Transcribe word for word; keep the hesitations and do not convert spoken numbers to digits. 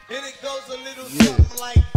And it goes a little Yeah. something like